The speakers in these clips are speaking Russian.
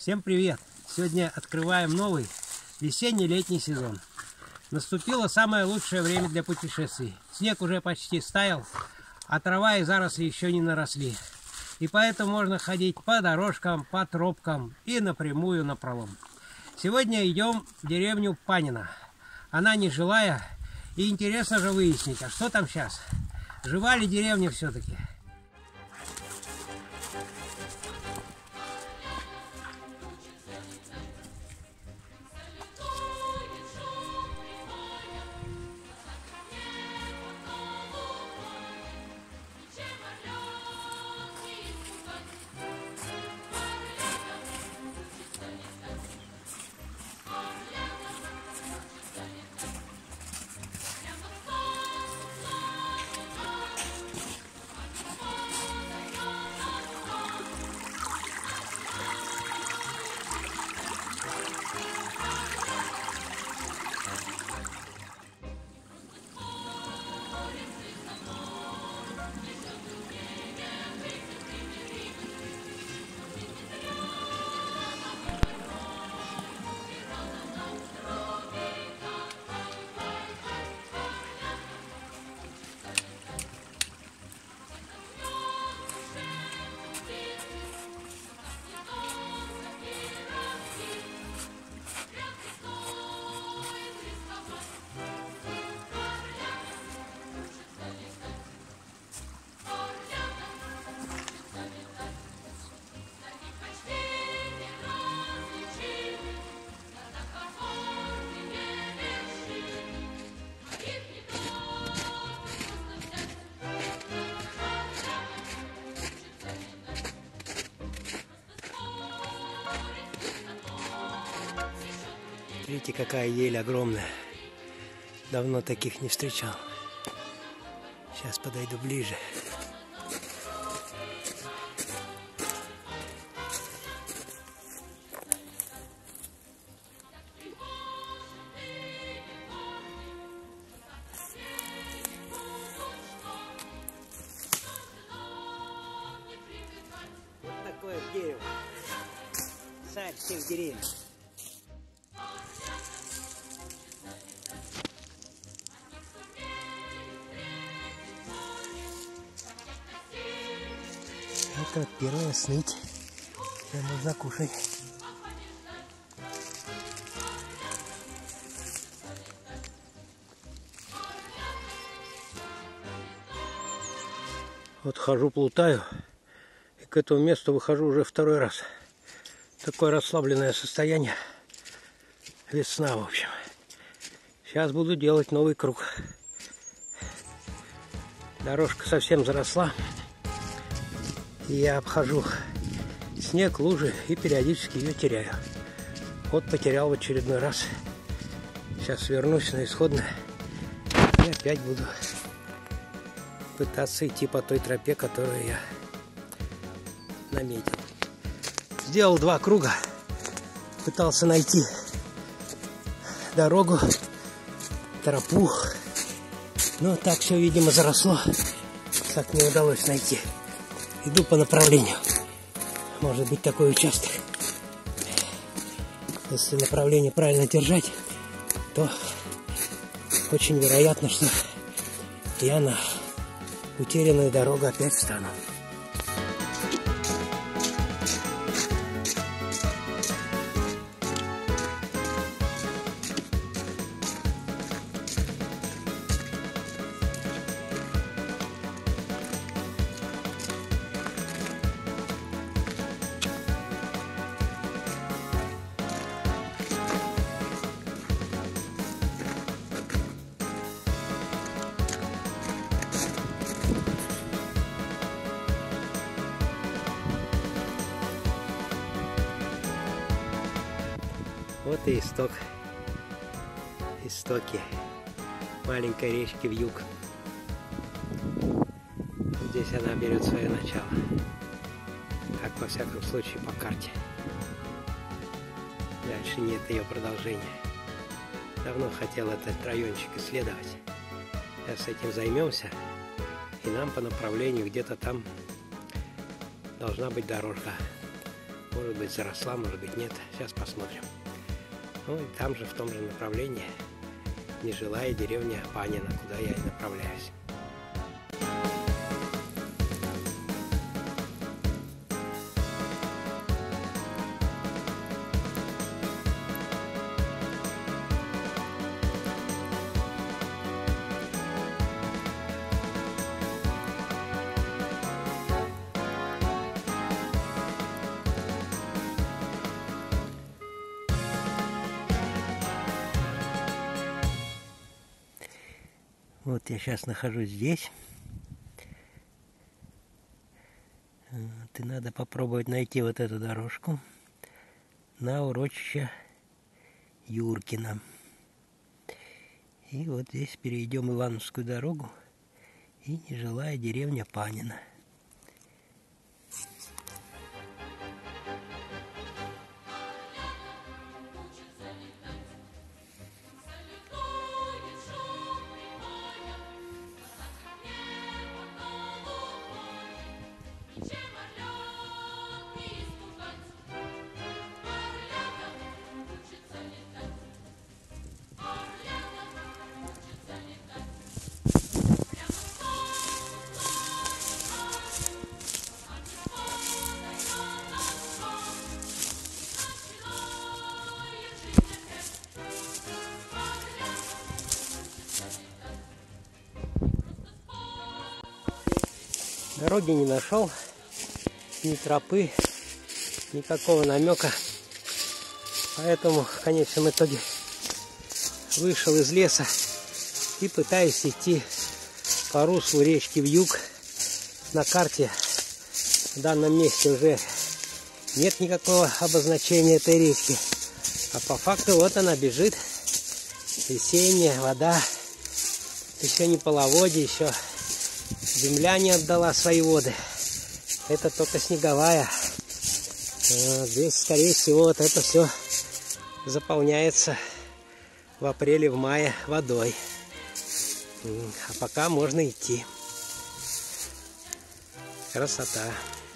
Всем привет! Сегодня открываем новый весенний-летний сезон. Наступило самое лучшее время для путешествий. Снег уже почти стаял, а трава и заросли еще не наросли. И поэтому можно ходить по дорожкам, по тропкам и напрямую напролом. Сегодня идем в деревню Панино. Она нежилая, и интересно же выяснить, а что там сейчас? Жива ли деревня все-таки? Смотрите, какая ель огромная. Давно таких не встречал. Сейчас подойду ближе. Вот такое дерево. Царь всех деревьев. Это первая сныть. Ее можно кушать. Вот хожу, плутаю. И к этому месту выхожу уже второй раз. Такое расслабленное состояние. Весна, в общем. Сейчас буду делать новый круг. Дорожка совсем заросла. И я обхожу снег, лужи и периодически ее теряю. Вот потерял в очередной раз. Сейчас вернусь на исходное и опять буду пытаться идти по той тропе, которую я наметил. Сделал 2 круга. Пытался найти дорогу, тропу. Но так все, видимо, заросло. Так не удалось найти. Иду по направлению. Может быть такой участок. Если направление правильно держать, то очень вероятно, что я на утерянную дорогу опять встану. Вот и истоки маленькой речки Вьюг. Здесь она берет свое начало. Так, во всяком случае, по карте. Дальше нет ее продолжения. Давно хотел этот райончик исследовать. Сейчас этим займемся. И нам по направлению где-то там должна быть дорожка. Может быть, заросла, может быть, нет. Сейчас посмотрим. Ну и там же, в том же направлении, нежилая деревня Панина, куда я и направляюсь. Вот я сейчас нахожусь здесь. Вот, и надо попробовать найти вот эту дорожку на урочище Юркина. И вот здесь перейдем Ивановскую дорогу и нежилая деревня Панина. Дороги не нашел, ни тропы, никакого намека. Поэтому в конечном итоге вышел из леса и пытаюсь идти по руслу речки в юг. На карте в данном месте уже нет никакого обозначения этой речки. А по факту вот она бежит. Весенняя вода. Еще не половодье, еще земля не отдала свои воды. Это только снеговая. Здесь, скорее всего, вот это все заполняется в апреле, в мае водой. А пока можно идти. Красота.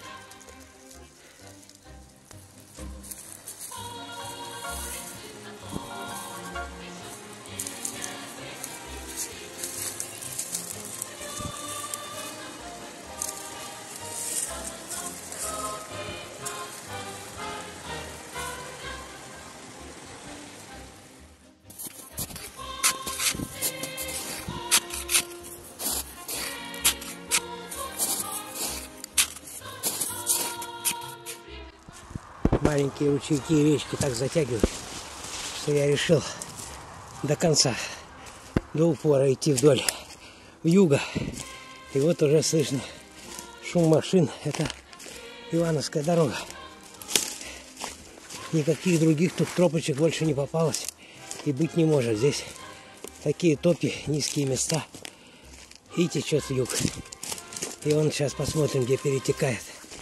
Маленькие ручейки и речки так затягивают, что я решил до конца, до упора идти вдоль вьюга. И вот уже слышно шум машин. Это Ивановская дорога. Никаких других тут тропочек больше не попалось и быть не может. Здесь такие топи, низкие места. И течет вьюг. И он сейчас посмотрим, где перетекает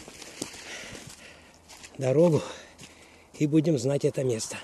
дорогу, и будем знать это место.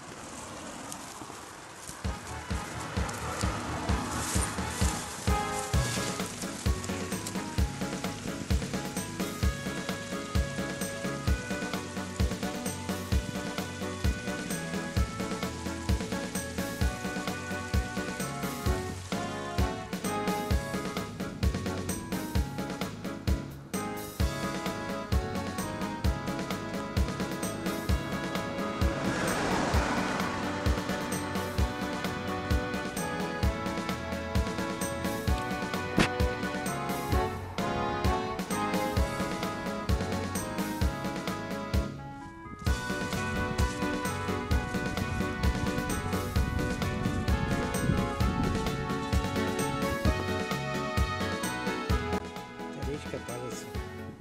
Кажется,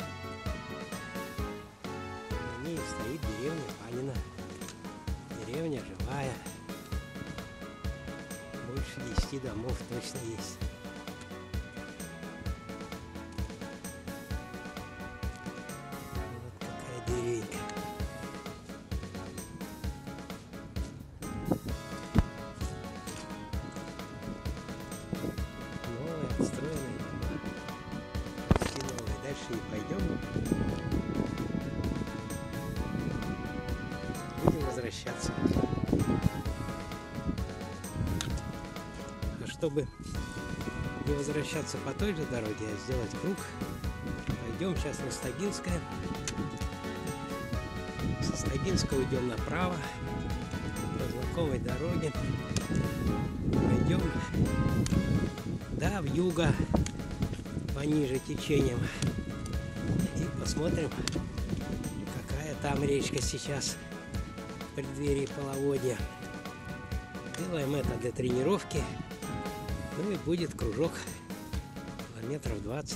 на ней стоит деревня Панина. Деревня живая. Больше 10 домов точно есть. Вот какая деревня. Новая, отстроенная дома. Почти новая. Дальше не пойдем. возвращаться. А чтобы не возвращаться по той же дороге, а сделать круг, пойдем сейчас на Стагинское. Со Стагинского идем направо по знакомой дороге. Пойдем в юго, пониже течением, и посмотрим, какая там речка сейчас в преддверии половодья. Делаем это для тренировки, ну и будет кружок километров 20-25.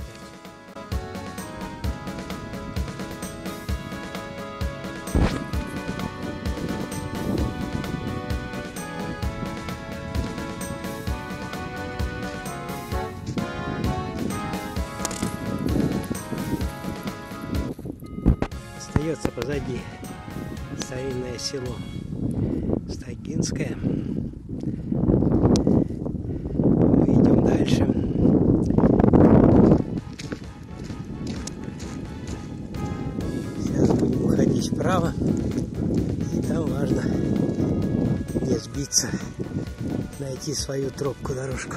Остается позади старинное село Стагинское. Мы идем дальше. Сейчас будем уходить вправо, и там важно не сбиться, найти свою тропку, дорожку.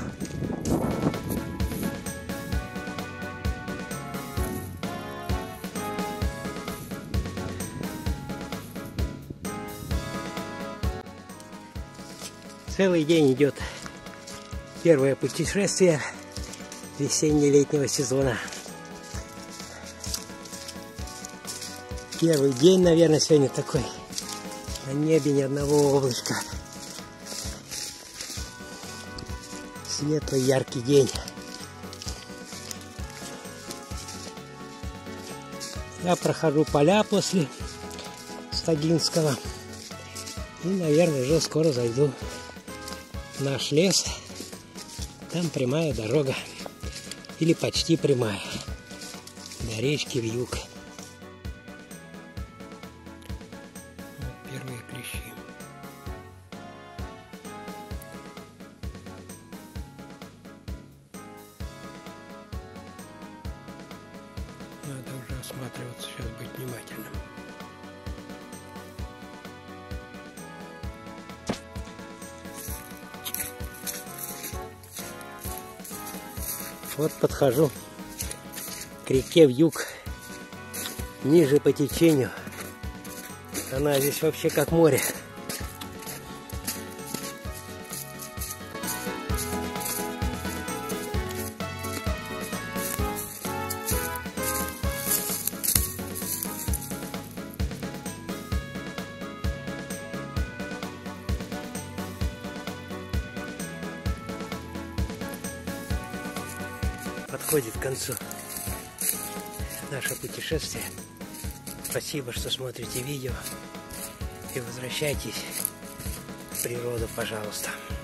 Целый день идет первое путешествие весенне-летнего сезона. Первый день, наверное, сегодня такой. На небе ни одного облачка. Светлый, яркий день. Я прохожу поля после Стагинского. И, наверное, уже скоро зайду в наш лес. Там прямая дорога. Или почти прямая. До речки в юг. Вот первые клещи. Надо уже осматриваться, сейчас быть внимательным. Вот подхожу к реке в юг, ниже по течению. Она здесь вообще как море. Подходит к концу наше путешествие. Спасибо, что смотрите видео. И возвращайтесь в природу, пожалуйста.